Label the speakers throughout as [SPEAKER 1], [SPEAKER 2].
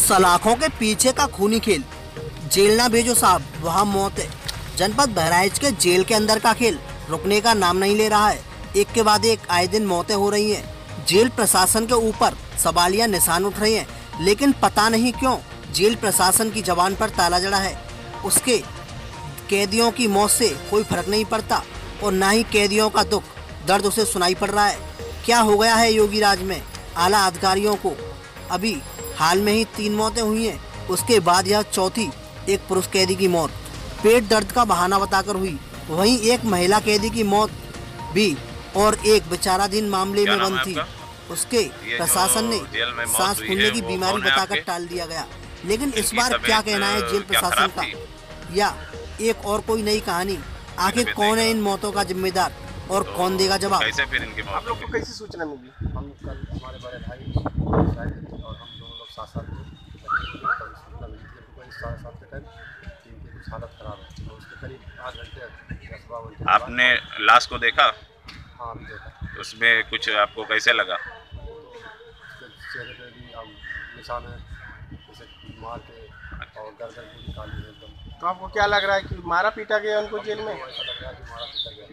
[SPEAKER 1] सलाखों के पीछे का खूनी खेल, जेल ना भेजो साहब वहाँ मौत है। जनपद बहराइच के जेल के अंदर का खेल रुकने का नाम नहीं ले रहा है। एक के बाद एक आए दिन मौतें हो रही हैं। जेल प्रशासन के ऊपर सवालिया निशान उठ रहे हैं, लेकिन पता नहीं क्यों जेल प्रशासन की जबान पर ताला जड़ा है। उसके कैदियों की मौत से कोई फर्क नहीं पड़ता और ना ही कैदियों का दुख दर्द उसे सुनाई पड़ रहा है। क्या हो गया है योगी राज में? आला अधिकारियों को अभी हाल में ही 3 मौतें हुई हैं, उसके बाद यह चौथी एक पुरुष कैदी की मौत पेट दर्द का बहाना बताकर हुई। वहीं एक महिला कैदी की मौत भी और एक विचाराधीन मामले में बंद थी। उसके प्रशासन ने सांस फूलने की बीमारी बताकर टाल दिया गया। लेकिन इस बार क्या कहना है जेल प्रशासन का, या एक और कोई नई कहानी? आखिर कौन है इन मौतों का जिम्मेदार और कौन देगा जवाब?
[SPEAKER 2] आप लोग को कैसी सूचना मिली?
[SPEAKER 3] हम कल हमारे बड़े भाई शायद और हम दोनों लोग साथ साथ थे। सूचना मिली थी हमको इस 7:30 के टाइम कि इनकी कुछ हालत ख़राब है। तो उसके करीब 8 घंटे 10-12 घंटे
[SPEAKER 4] आपने लाश को देखा?
[SPEAKER 3] हाँ अभी देखा।
[SPEAKER 4] उसमें कुछ आपको कैसे लगा?
[SPEAKER 3] उसके चेहरे पे भी हम निशान है जैसे मार के, और गर्दन पूरी काली है एकदम।
[SPEAKER 2] तो आपको क्या लग रहा है कि मारा पीटा गया उनको जेल में?
[SPEAKER 3] ऐसा लग रहा है कि मारा पीटा गया।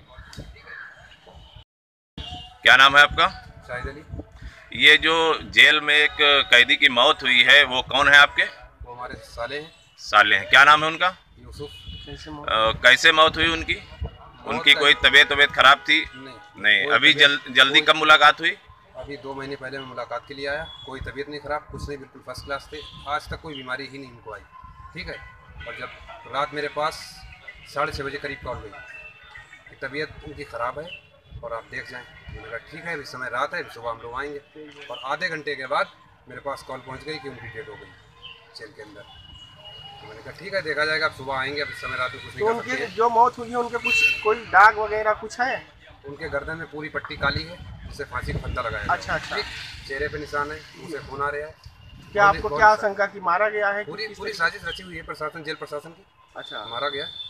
[SPEAKER 4] क्या नाम है आपका?
[SPEAKER 3] शाहिद अली।
[SPEAKER 4] ये जो जेल में एक कैदी की मौत हुई है वो कौन है आपके?
[SPEAKER 3] वो हमारे साले हैं।
[SPEAKER 4] साले हैं। क्या नाम है उनका?
[SPEAKER 3] यूसुफ।
[SPEAKER 4] कैसे मौत हुई उनकी? उनकी कोई तबीयत खराब थी? नहीं। अभी जल्दी कब मुलाकात हुई?
[SPEAKER 3] अभी 2 महीने पहले मैं मुलाकात के लिए आया। कोई तबीयत नहीं ख़राब, कुछ नहीं, बिल्कुल फर्स्ट क्लास थे। आज तक कोई बीमारी ही नहीं इनको आई, ठीक है। और जब रात मेरे पास 6:30 बजे करीब कॉल गई कि तबीयत उनकी ख़राब है और आप देख जाएं। मैंने कहा ठीक है, इस समय रात है, सुबह हम लोग आएंगे। और आधे घंटे के बाद मेरे पास कॉल पहुंच गई कि उनकी डेथ हो गई जेल के अंदर। तो मैंने कहा ठीक है, देखा जाएगा, अब सुबह आएंगे, अब इस समय रात में कुछ नहीं
[SPEAKER 2] तो
[SPEAKER 3] कर
[SPEAKER 2] उनकी
[SPEAKER 3] सकते।
[SPEAKER 2] जो मौत हुई है उनके कुछ कोई दाग वगैरह कुछ है?
[SPEAKER 3] उनके गर्दन में पूरी पट्टी काली है जिससे फांसी का फंदा लगाया है।
[SPEAKER 2] अच्छा।
[SPEAKER 3] ठीक, चेहरे पे निशान है, मुँह से खून आ रहा है।
[SPEAKER 2] क्या आपको क्या आशंका कि मारा गया है?
[SPEAKER 3] पूरी साजिश रची हुई है प्रशासन, जेल प्रशासन की।
[SPEAKER 2] अच्छा।
[SPEAKER 3] मारा गया।